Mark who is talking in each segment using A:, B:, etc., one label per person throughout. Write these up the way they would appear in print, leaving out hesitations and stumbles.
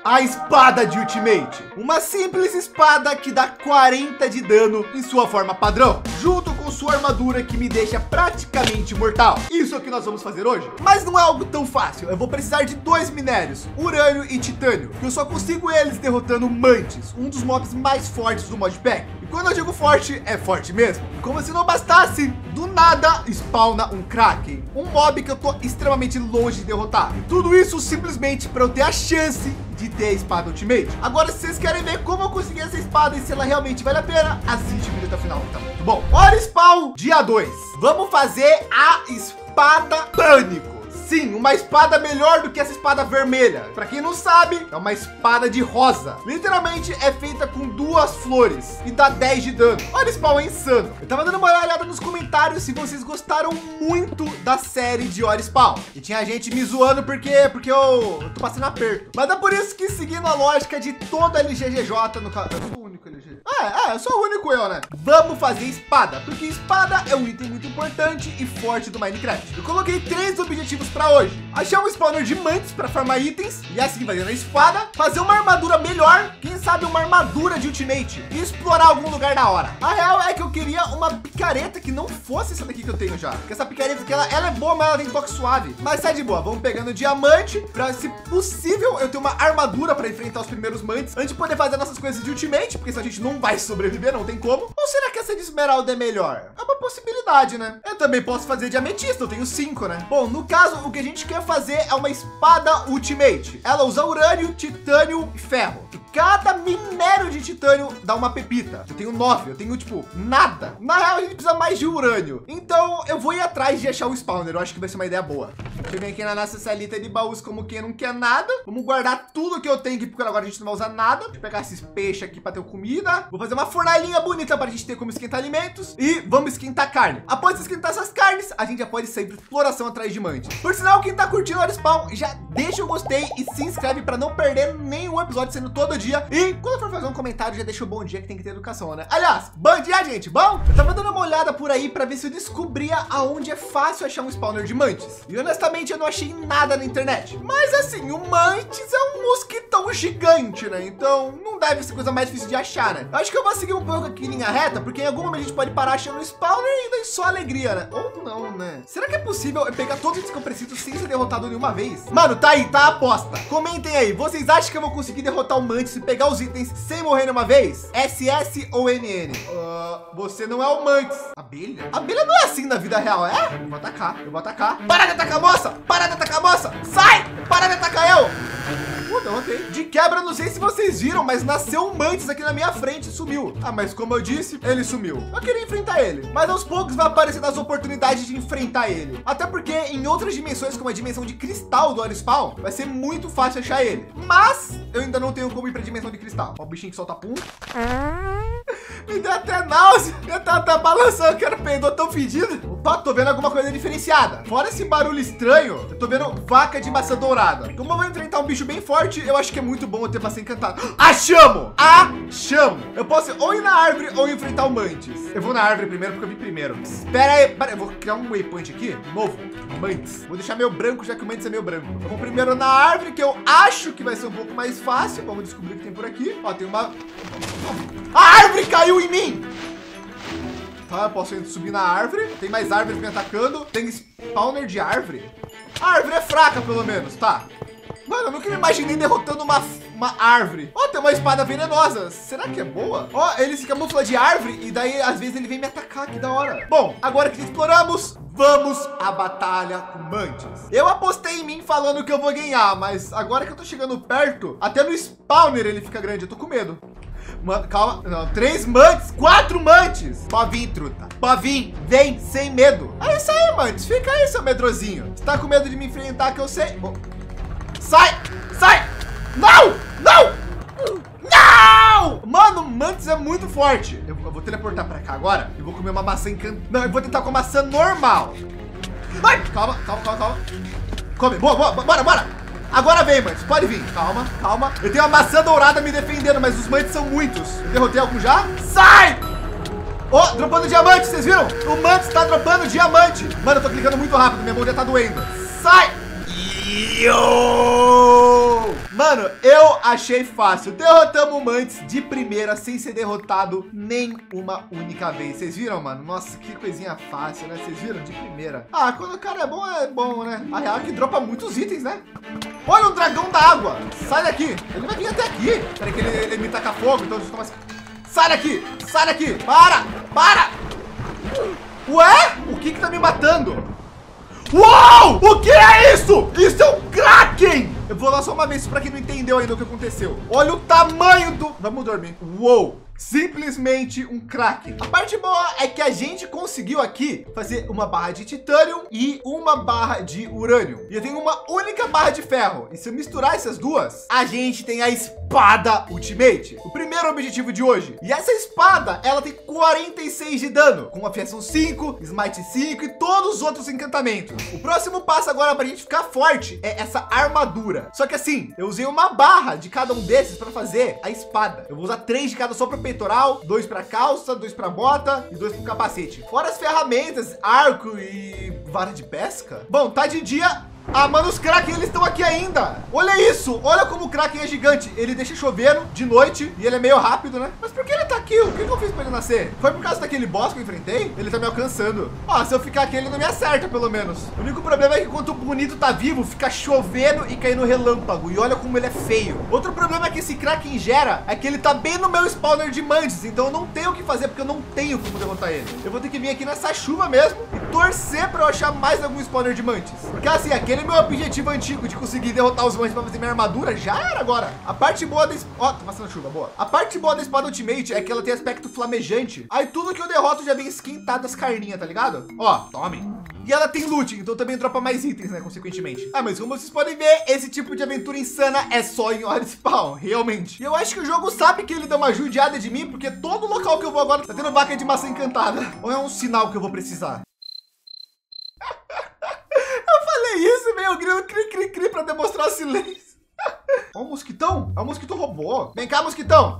A: A espada de Ultimate. Uma simples espada que dá 40 de dano em sua forma padrão, junto com sua armadura que me deixa praticamente mortal. Isso é o que nós vamos fazer hoje. Mas não é algo tão fácil. Eu vou precisar de 2 minérios, urânio e titânio, que eu só consigo eles derrotando Mantis, um dos mobs mais fortes do modpack. E quando eu digo forte, é forte mesmo. E como se não bastasse, do nada spawna um Kraken, um mob que eu tô extremamente longe de derrotar. E tudo isso simplesmente para eu ter a chance de ter a espada Ultimate. Agora, se vocês querem ver como eu consegui essa espada e se ela realmente vale a pena, assiste o vídeo até o final, tá muito bom. Hora Spawn, dia 2. Vamos fazer a espada Pânico. Sim, uma espada melhor do que essa espada vermelha. Para quem não sabe, é uma espada de rosa. Literalmente é feita com 2 flores e dá 10 de dano. Olha, spawn é insano. Eu tava dando uma olhada nos comentários se vocês gostaram muito da série de Hora Spawn. E tinha gente me zoando porque eu tô passando aperto. Mas é por isso que, seguindo a lógica de toda LGGJ no caso, eu sou o único LG. Eu sou o único eu, né? Vamos fazer espada, porque espada é um item muito importante e forte do Minecraft. Eu coloquei 3 objetivos para hoje: achar um spawner de mantis para farmar itens e assim fazendo a espada, fazer uma armadura melhor, quem sabe uma armadura de Ultimate e explorar algum lugar da hora. A real é que eu queria uma picareta que não fosse essa daqui que eu tenho já, porque essa picareta aqui, ela é boa, mas ela tem toque suave. Mas sai de boa, vamos pegando diamante para, se possível, eu ter uma armadura para enfrentar os primeiros mantis antes de poder fazer nossas coisas de Ultimate, porque se a gente não vai sobreviver, não tem como. Ou será que essa de esmeralda é melhor? É uma possibilidade, né? Eu também posso fazer de ametista, eu tenho 5, né? Bom, no caso, o que a gente quer fazer é uma espada Ultimate. Ela usa urânio, titânio e ferro. E cada minério de titânio dá uma pepita. Eu tenho 9, eu tenho tipo nada. Na real, a gente precisa mais de urânio. Então eu vou ir atrás de achar o spawner. Eu acho que vai ser uma ideia boa. Deixa eu vir aqui na nossa salita de baús como quem não quer nada. Vamos guardar tudo que eu tenho aqui, porque agora a gente não vai usar nada. Deixa eu pegar esses peixes aqui para ter comida. Vou fazer uma fornalhinha bonita para a gente ter como esquentar alimentos. E vamos esquentar carne. Após esquentar essas carnes, a gente já pode sair para exploração atrás de mantis. Por sinal, quem tá curtindo o Spawn, já deixa o gostei e se inscreve para não perder nenhum episódio, sendo todo dia. E quando for fazer um comentário, já deixa o bom dia, que tem que ter educação, né? Aliás, bom dia, gente. Bom, eu tava dando uma olhada por aí para ver se eu descobria aonde é fácil achar um spawner de mantis. E honestamente, eu não achei nada na internet. Mas assim, o mantis é um mosquitão gigante, né? Então não deve ser coisa mais difícil de achar, né? Eu acho que eu vou seguir um pouco aqui em linha reta, porque em algum momento a gente pode parar achando um spawner e daí só alegria, né? Ou não, né? Será que é possível eu pegar todos os que eu preciso sem ser derrotado nenhuma vez? Mano, tá aí, tá a aposta. Comentem aí, vocês acham que eu vou conseguir derrotar o mantis e pegar os itens sem morrer nenhuma vez? SS ou NN? Você não é o mantis. Abelha? Abelha não é assim na vida real, é? Eu vou atacar, eu vou atacar. Para de atacar, moça! Para de atacar, moça! Sai! Para de atacar eu! Derrotei. De quebra, não sei se vocês viram, mas nasceu um mantis aqui na minha frente e sumiu. Ah, mas como eu disse, ele sumiu. Eu queria enfrentar ele, mas aos poucos vai aparecendo as oportunidades de enfrentar ele. Até porque em outras dimensões, como a dimensão de cristal do Hora Spawn, vai ser muito fácil achar ele. Mas eu ainda não tenho como ir para a dimensão de cristal. Ó, o bichinho que solta pum. Me deu até náusea. Eu tava balançando, que era peidou tão fedido. Opa, tô vendo alguma coisa diferenciada. Fora esse barulho estranho, eu tô vendo vaca de maçã dourada. Como eu vou enfrentar um bicho bem forte, eu acho que é muito bom eu ter maçã encantada. Achamos! Achamos! Eu posso ou ir na árvore ou enfrentar o mantis. Eu vou na árvore primeiro, porque eu vi primeiro. Espera aí, eu vou criar um waypoint aqui, novo, mantis. Vou deixar meio branco, já que o mantis é meio branco. Eu vou primeiro na árvore, que eu acho que vai ser um pouco mais fácil. Vamos descobrir o que tem por aqui. Ó, tem uma... A árvore caiu em mim! Tá, eu posso subir na árvore. Tem mais árvores me atacando. Tem spawner de árvore. A árvore é fraca, pelo menos, tá? Mano, eu nunca me imaginei derrotando uma árvore. Ó, tem uma espada venenosa. Será que é boa? Ó, ele se camufla de árvore e daí, às vezes, ele vem me atacar. Que da hora. Bom, agora que exploramos, vamos à batalha com mantis. Eu apostei em mim falando que eu vou ganhar, mas agora que eu tô chegando perto, até no spawner ele fica grande. Eu tô com medo. Mano, calma. Não, 3 mantis, 4 mantis. Pode vir, truta. Pode vir. Vem, sem medo. É isso aí, mantis. Fica aí, seu medrosinho. Você tá com medo de me enfrentar, que eu sei. Oh. Sai! Sai! Não! Não! Não! Mano, o mantis é muito forte. Eu vou teleportar pra cá agora e vou comer uma maçã encantada. Não, eu vou tentar com a maçã normal. Ai! Calma, calma, calma, calma. Come. Boa, boa. Bora, bora. Agora vem, mantis. Pode vir. Calma, calma. Eu tenho a maçã dourada me defendendo, mas os mantis são muitos. Eu derrotei algum já? Sai! Ó, oh, dropando diamante. Vocês viram? O mantis tá dropando diamante. Mano, eu tô clicando muito rápido. Minha mão já tá doendo. Sai! Yo! Uou. Mano, eu achei fácil. Derrotamos o Mantis de primeira, sem ser derrotado nem uma única vez. Vocês viram, mano? Nossa, que coisinha fácil, né? Vocês viram? De primeira. Ah, quando o cara é bom, né? A real é que dropa muitos itens, né? Olha o dragão da água. Sai daqui. Ele vai vir até aqui. Peraí que ele me taca fogo, então deixa eu tomar... Sai daqui. Sai daqui. Para. Para. Ué? O que tá me matando? Uau! O que é isso? Isso é um Kraken! Eu vou lá só uma vez para quem não entendeu ainda o que aconteceu. Olha o tamanho do... Vamos dormir. Uou! Simplesmente um Kraken. A parte boa é que a gente conseguiu aqui fazer uma barra de titânio e uma barra de urânio. E eu tenho uma única barra de ferro. E se eu misturar essas duas, a gente tem a espada Ultimate. O primeiro objetivo de hoje. E essa espada, ela tem 46 de dano, com afiação 5, smite 5 e todos os outros encantamentos. O próximo passo agora para a gente ficar forte é essa armadura. Só que assim, eu usei uma barra de cada um desses para fazer a espada. Eu vou usar 3 de cada só para peitoral, 2 para calça, 2 para bota e 2 para o capacete. Fora as ferramentas, arco e vara de pesca. Bom, tá de dia. Ah, mano, os Kraken, eles estão aqui ainda. Olha isso, olha como o Kraken é gigante. Ele deixa chovendo de noite e ele é meio rápido, né? Mas por que ele tá aqui? O que eu fiz pra ele nascer? Foi por causa daquele boss que eu enfrentei? Ele tá me alcançando. Ó, se eu ficar aqui, ele não me acerta, pelo menos. O único problema é que enquanto o bonito tá vivo, fica chovendo e caindo relâmpago. E olha como ele é feio. Outro problema que esse Kraken gera é que ele tá bem no meu spawner de Mantis. Então eu não tenho o que fazer, porque eu não tenho como derrotar ele. Eu vou ter que vir aqui nessa chuva mesmo e torcer pra eu achar mais algum spawner de Mantis. Porque assim, aquele meu objetivo antigo de conseguir derrotar os Mantis para fazer minha armadura já era agora. A parte boa da... Ó, tá passando chuva, boa. A parte boa da espada Ultimate é que ela tem aspecto flamejante. Aí tudo que eu derroto já vem esquentado as carninhas, tá ligado? Ó, tome. E ela tem loot, então também dropa mais itens, né, consequentemente. Ah, mas como vocês podem ver, esse tipo de aventura insana é só em hora de spawn, realmente. E eu acho que o jogo sabe que ele dá uma judiada de mim, porque todo local que eu vou agora tá tendo vaca de maçã encantada. Ou é um sinal que eu vou precisar? Isso, meu grilo cri para demonstrar silêncio. Ó, um mosquitão. É um mosquito robô. Vem cá, mosquitão.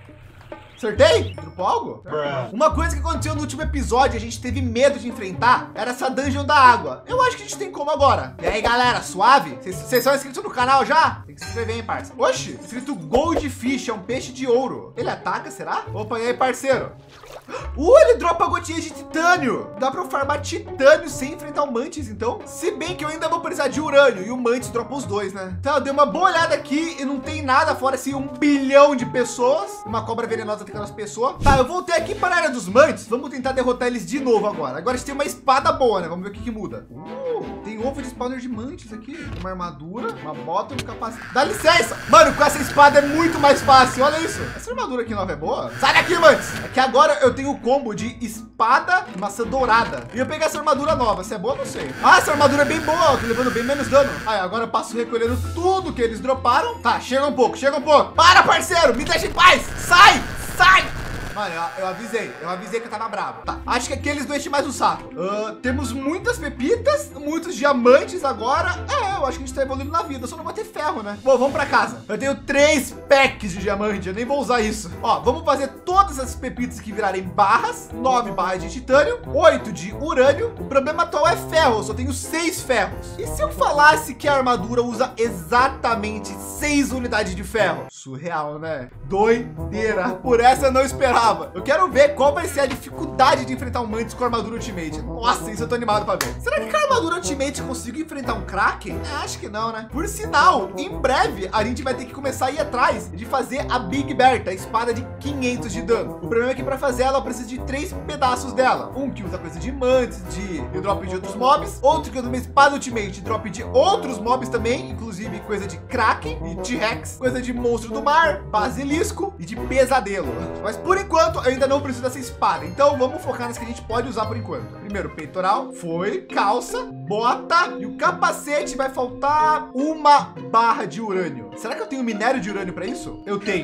A: Acertei? Dropou algo? Uma coisa que aconteceu no último episódio, a gente teve medo de enfrentar, era essa dungeon da água. Eu acho que a gente tem como agora. E aí, galera, suave? Vocês são inscritos no canal já? Tem que se inscrever, hein, parça. Oxi, escrito Goldfish, é um peixe de ouro. Ele ataca, será? Opa, e aí, parceiro? Ele dropa gotinhas de titânio. Dá pra eu farmar titânio sem enfrentar o Mantis, então. Se bem que eu ainda vou precisar de urânio e o Mantis dropa os dois, né? Então eu dei uma boa olhada aqui e não tem nada fora assim 1 bilhão de pessoas. Uma cobra venenosa atacando as pessoas. Tá, eu voltei aqui para a área dos Mantis. Vamos tentar derrotar eles de novo agora. Agora a gente tem uma espada boa, né? Vamos ver o que muda. Tem ovo de spawner de Mantis aqui. Uma armadura, uma bota e um capacete. Dá licença! Mano, com essa espada é muito mais fácil. Olha isso. Essa armadura aqui nova é boa? Sai daqui, Mantis! É que agora eu tenho o combo de espada e maçã dourada. E eu peguei essa armadura nova. Se é boa, não sei. Ah, essa armadura é bem boa. Tô levando bem menos dano. Ah, agora eu passo recolhendo tudo que eles droparam. Tá, chega um pouco, chega um pouco. Para, parceiro! Me deixa em paz! Sai! Sai! Mano, eu avisei que eu tava bravo. Tá, acho que aqui eles não enchem mais o saco. Temos muitas pepitas, muitos diamantes agora. Eu acho que a gente tá evoluindo na vida, só não vai ter ferro, né? Bom, vamos pra casa. Eu tenho 3 packs de diamante, eu nem vou usar isso. Ó, vamos fazer todas essas pepitas que virarem barras. 9 barras de titânio, 8 de urânio. O problema atual é ferro, eu só tenho 6 ferros. E se eu falasse que a armadura usa exatamente 6 unidades de ferro? Surreal, né? Doideira. Por essa eu não esperava. Eu quero ver qual vai ser a dificuldade de enfrentar um Mantis com a armadura Ultimate. Nossa, isso eu tô animado pra ver. Será que com a armadura Ultimate consigo enfrentar um Kraken? Acho que não, né? Por sinal, em breve a gente vai ter que começar a ir atrás de fazer a Big Bertha, a espada de 500 de dano. O problema é que para fazer ela eu preciso de 3 pedaços dela. Um que usa coisa de Mantis, de drop de outros mobs. Outro que usa uma espada Ultimate, drop de outros mobs também, inclusive coisa de Kraken e T-Rex, coisa de monstro do mar, basilisco e de pesadelo. Mas por enquanto eu ainda não preciso dessa espada, então vamos focar nas que a gente pode usar por enquanto. Primeiro peitoral, foi, calça, bota e o capacete vai faltar uma barra de urânio. Será que eu tenho minério de urânio para isso? Eu tenho.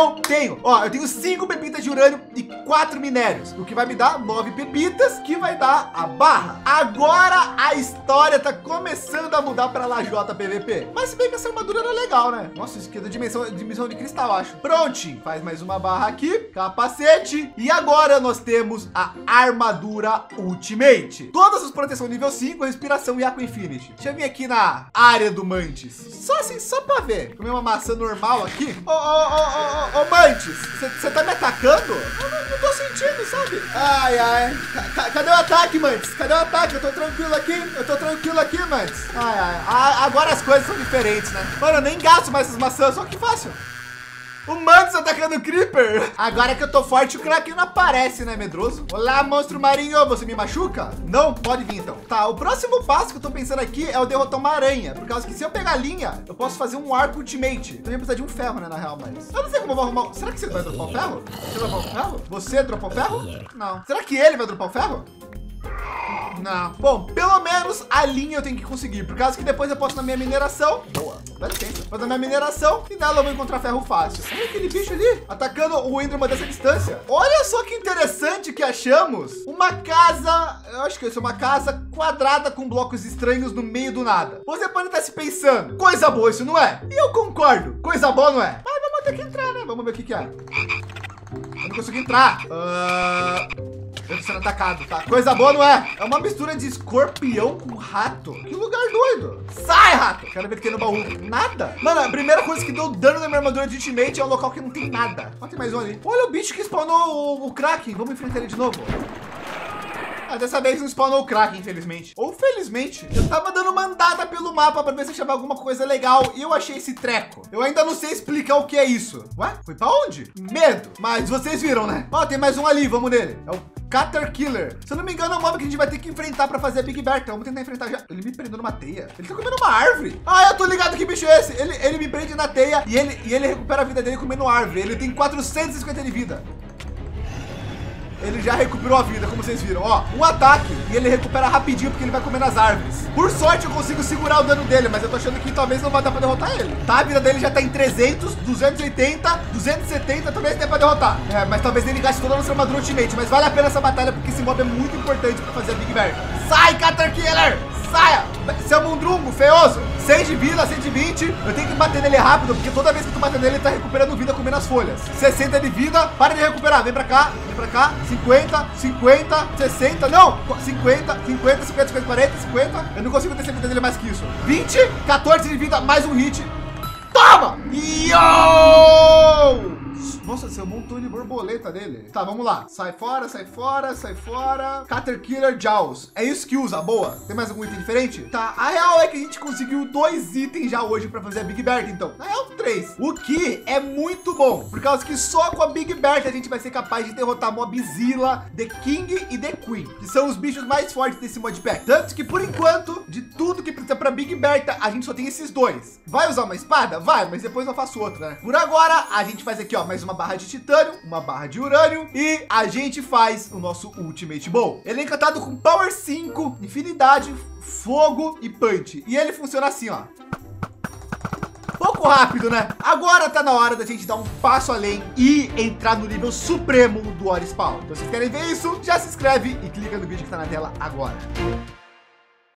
A: Ó, eu tenho 5 pepitas de urânio e 4 minérios, o que vai me dar 9 pepitas, que vai dar a barra. Agora a história tá começando a mudar para lajota PVP. Mas se bem que essa armadura era legal, né? Nossa, isso aqui é da dimensão de cristal, acho. Prontinho. Faz mais uma barra aqui, capacete. capacete e agora nós temos a armadura Ultimate. Todas as proteções nível 5, respiração e Aqua Infinity. Deixa eu vir aqui na área do Mantis. Só assim, só pra ver. Comer uma maçã normal aqui. Ô Mantis, você tá me atacando? Eu não tô sentindo, sabe? Ai, ai. Cadê o ataque, Mantis? Cadê o ataque? Eu tô tranquilo aqui, Mantis. Ai, ai. Agora as coisas são diferentes, né? Mano, eu nem gasto mais essas maçãs, só que fácil. O Mantis atacando o Creeper. Agora que eu tô forte, o Kraken não aparece, né, medroso? Olá, monstro marinho, você me machuca? Não? Pode vir, então. Tá, o próximo passo que eu tô pensando aqui é o derrotar uma aranha. Por causa que se eu pegar a linha, eu posso fazer um arco Ultimate. Eu ia precisar de um ferro, né, na real, mas... Eu não sei como eu vou arrumar... Será que você vai dropar o ferro? Você vai dropar o ferro? Você dropou o ferro? Não. Será que ele vai dropar o ferro? Não. Bom, pelo menos a linha eu tenho que conseguir, por causa que depois eu posso na minha mineração. Boa, dá licença. Vou na minha mineração e nela eu vou encontrar ferro fácil. Olha aquele bicho ali, atacando o Enderman dessa distância. Olha só que interessante que achamos. Uma casa, eu acho que isso é uma casa quadrada com blocos estranhos no meio do nada. Você pode estar se pensando, coisa boa isso, não é? E eu concordo, coisa boa, não é? Mas vamos ter que entrar, né? Vamos ver o que é. Eu não consigo entrar. Eu tô sendo atacado, tá? Coisa boa, não é? É uma mistura de escorpião com rato. Que lugar doido. Sai, rato. Quero ver o que tem no baú. Nada. Mano, a primeira coisa que deu dano na minha armadura de Ultimate é um local que não tem nada. Ó, tem mais um ali. Olha o bicho que spawnou o Kraken. Vamos enfrentar ele de novo. Ah, dessa vez não spawnou o Kraken, infelizmente. Ou felizmente. Eu tava dando uma andada pelo mapa para ver se achava alguma coisa legal e eu achei esse treco. Eu ainda não sei explicar o que é isso. Ué? Foi pra onde? Medo. Mas vocês viram, né? Ó, tem mais um ali. Vamos nele. É o Caterkiller. Se eu não me engano, é um mob que a gente vai ter que enfrentar para fazer a Big Bear. Então, vamos tentar enfrentar já. Ele me prendeu numa teia. Ele tá comendo uma árvore. Ah, eu tô ligado que bicho é esse. Ele me prende na teia e ele recupera a vida dele comendo árvore. Ele tem 450 de vida. Ele já recuperou a vida, como vocês viram. Ó, um ataque e ele recupera rapidinho porque ele vai comer nas árvores. Por sorte, eu consigo segurar o dano dele, mas eu tô achando que talvez não vai dar pra derrotar ele. Tá, a vida dele já tá em 300, 280, 270, talvez dê pra derrotar. É, mas talvez ele gaste toda a nossa armadura Ultimate. Mas vale a pena essa batalha porque esse mob é muito importante pra fazer a Big Bear. Sai, Caterkiller! Saia! Seu mundrungo feioso! 6 de vida, 120. Eu tenho que bater nele rápido, porque toda vez que tu bater nele, ele tá recuperando vida comendo as folhas. 60 de vida, para de recuperar. Vem pra cá, 50, 50, 60, não! 50, 50, 50, 50, 40, 50. Eu não consigo descer a vida dele mais que isso. 20, 14 de vida, mais um hit. Toma! Yo! Nossa, você montou de borboleta dele. Tá, vamos lá. Sai fora, sai fora, sai fora. Caterkiller Jaws. É isso que usa, boa. Tem mais algum item diferente? Tá, a real é que a gente conseguiu 2 itens já hoje para fazer a Big Bertha, então. Na real, 3. O que é muito bom, por causa que só com a Big Bertha a gente vai ser capaz de derrotar Mobzilla, The King e The Queen, que são os bichos mais fortes desse modpack. Tanto que, por enquanto, de tudo que precisa para Big Bertha, a gente só tem esses 2. Vai usar uma espada? Vai, mas depois eu faço outra, né? Por agora, a gente faz aqui, ó, mais uma barra de titânio, uma barra de urânio e a gente faz o nosso Ultimate Bow. Ele é encantado com Power 5, Infinidade, Fogo e Punch. E ele funciona assim, ó. Pouco rápido, né? Agora tá na hora da gente dar um passo além e entrar no nível supremo do Ori Spawn. Então, se vocês querem ver isso, já se inscreve e clica no vídeo que tá na tela agora.